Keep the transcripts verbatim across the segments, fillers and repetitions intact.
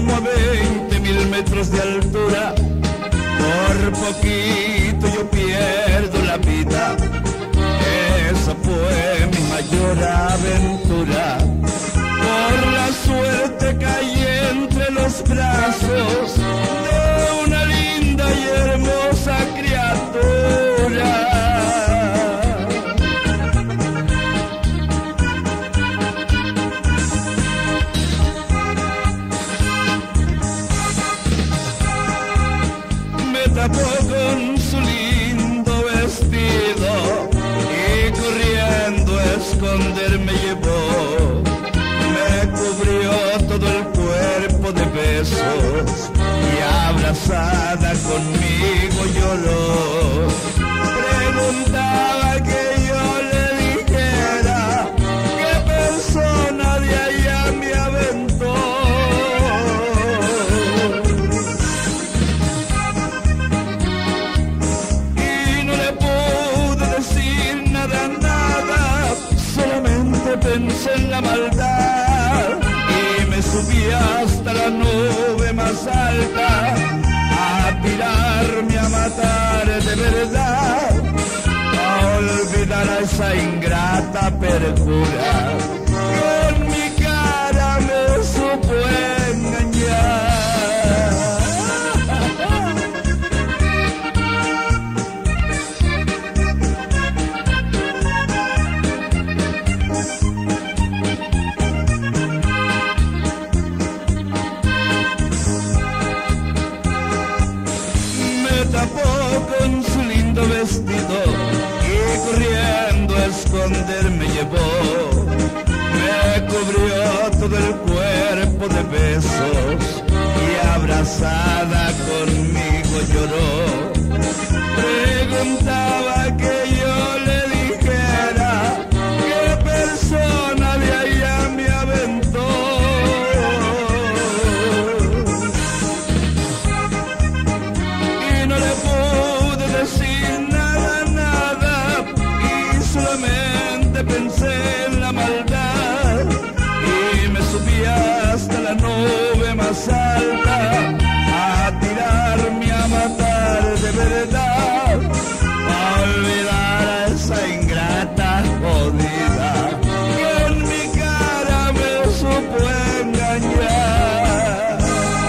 como a veinte mil metros de altura. Por poquito yo pierdo la vida. Esa fue mi mayor aventura. Por la suerte caí entre los brazos de una linda y hermosa criatura. Me tapó con su lindo vestido y corriendo a esconder me llevó. Me cubrió todo el cuerpo de besos y abrazada conmigo lloró. Preguntaba que yo le dijera qué persona de allá me aventó. Y no le pude decir nada, nada, solamente pensé en la maldad y me subí hasta la nube más alta a tirarme a matar de verdad, a olvidar a esa ingrata perjura que en mi cara me supo engañar. Con su lindo vestido y corriendo a esconder me llevó. Me cubrió todo el cuerpo de besos y abrazada conmigo lloró. Preguntaba que yo le dijera qué persona de allá me aventó. Y no le pude decir nada, nada, y solamente pensé en la maldad y me subí hasta la nube más alta a tirarme a matar de verdad, a olvidar a esa ingrata jodida que en mi cara me supo engañar.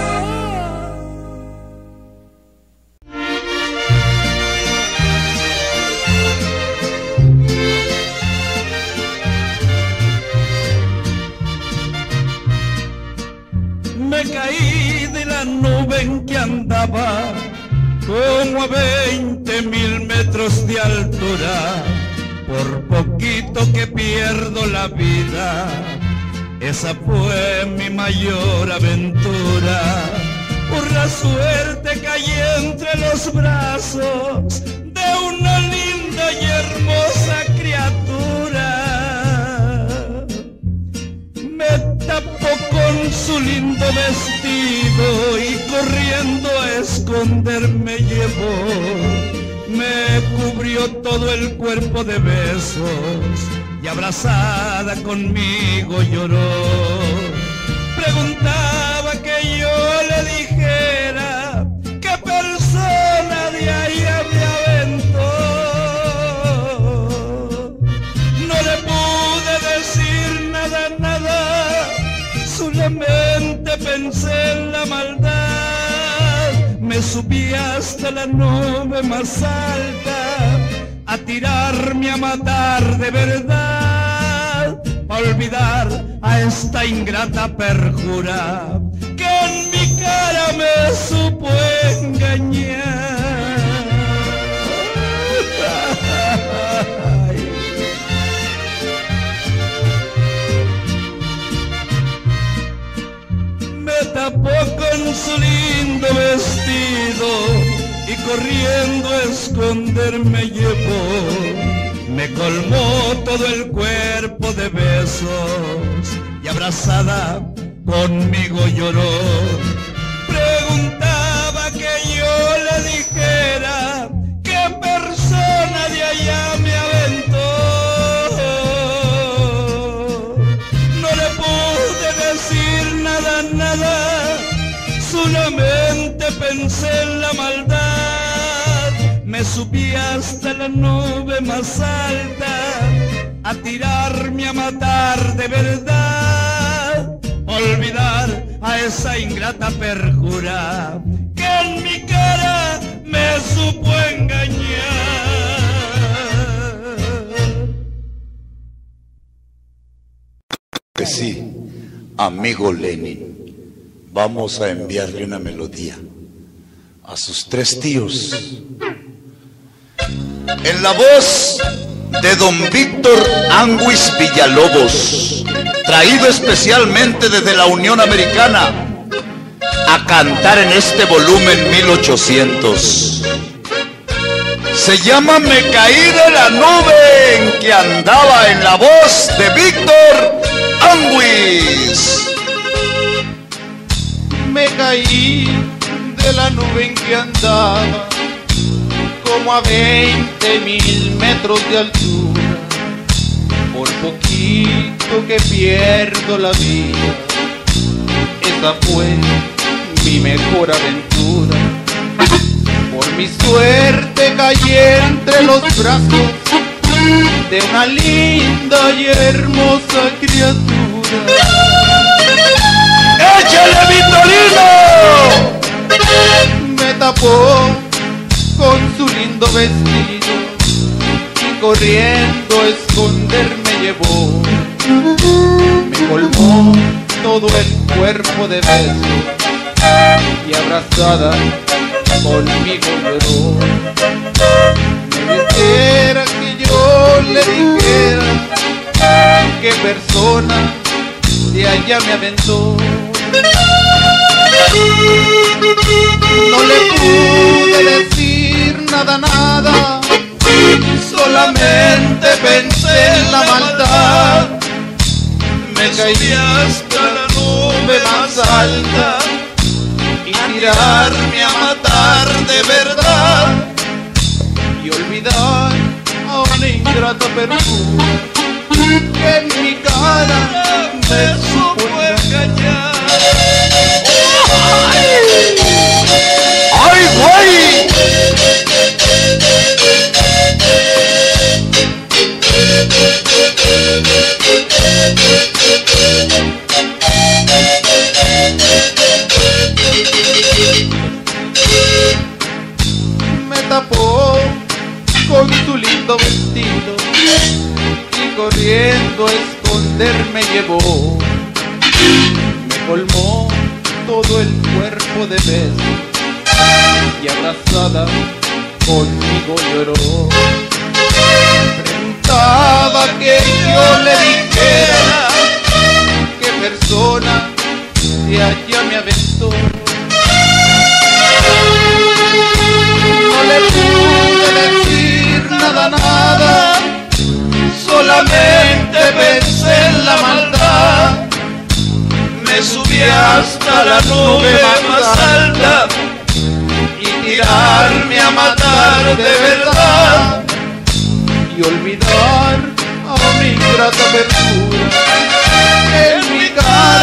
Me caí de la nube en que andaba como a veinte mil metros de altura. Por poquito que pierdo la vida, esa fue mi mayor aventura. Por la suerte caí entre los brazos de una linda y hermosa criatura. Me tapó con su lindo vestido y corriendo a esconder me llevó. Me cubrió todo el cuerpo de besos y abrazada conmigo lloró. Preguntaba que yo le dijera qué persona de allá me aventó. No le pude decir nada, nada, solamente pensé en la maldad. Me subí hasta la nube más alta a tirarme a matar de verdad, a olvidar a esta ingrata perjura que en mi cara me supo engañar. Me tapó con su lindo vestido y corriendo a esconder me llevó. Me colmó todo el cuerpo de besos y abrazada conmigo lloró. Preguntaba que yo le dijera qué persona de allá me aventó. No le pude decir nada, nada, subí hasta la nube más alta a tirarme a matar de verdad, olvidar a esa ingrata perjura que en mi cara me supo engañar. Que sí, amigo Lenin, vamos a enviarle una melodía a sus tres tíos en la voz de don Víctor Anguis Villalobos, traído especialmente desde la Unión Americana a cantar en este volumen mil ochocientos. Se llama Me caí de la nube en que andaba, en la voz de Víctor Anguis. Me caí de la nube en que andaba, como a veinte mil metros de altura. Por poquito que pierdo la vida, esa fue mi mejor aventura. Por mi suerte caí entre los brazos de una linda y hermosa criatura. ¡Échale, Vitorino! Me tapó con su lindo vestido y corriendo a esconderme llevó. Me colmó todo el cuerpo de besos y abrazada conmigo lloró. Me dijera que yo le dijera qué persona de allá me aventó. No le pude decir nada, nada, solamente pensé en la maldad. Me caí hasta la nube más alta y tirarme a matar de verdad y olvidar a una ingrata perjura que en mi cara me supo engañar. ¡Ay, güey! Me tapó con su lindo vestido y corriendo a esconderme llevó. Me colmó todo el cuerpo de besos y abrazada conmigo lloró. Preguntaba que yo le dijera qué persona de allá me aventó. No le pude decir nada, nada, solamente pensé en la maldad. Me subí hasta la nube más alta y tirarme a matar de verdad y olvidar a mi ingrata perjura en mi cara